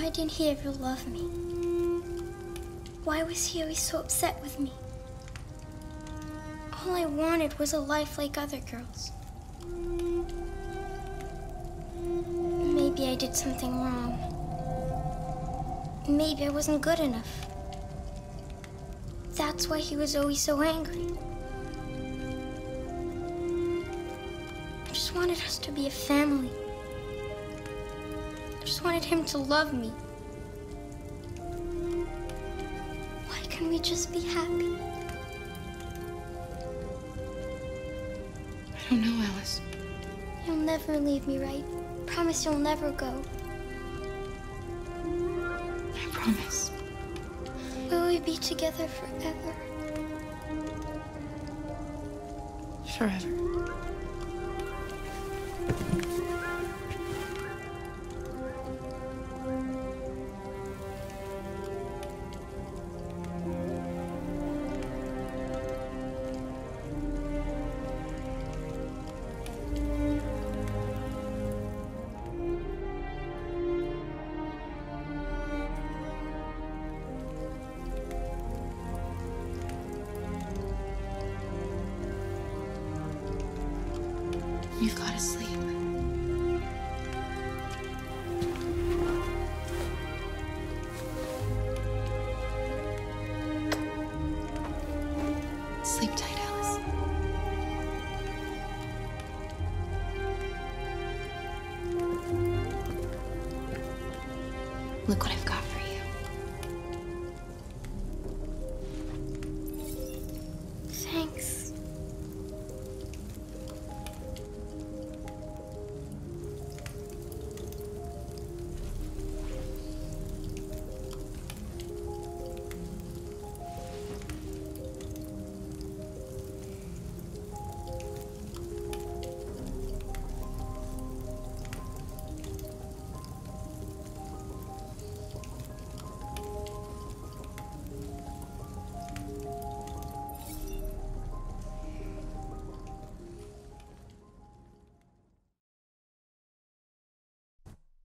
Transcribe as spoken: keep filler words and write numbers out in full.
Why didn't he ever love me? Why was he always so upset with me? All I wanted was a life like other girls. Maybe I did something wrong. Maybe I wasn't good enough. That's why he was always so angry. I just wanted us to be a family. I just wanted him to love me. Why can't we just be happy? I don't know, Alice. You'll never leave me, right? Promise you'll never go. I promise. Will we be together forever? Forever. You've got to sleep. Sleep tight, Alice. Look what I've got.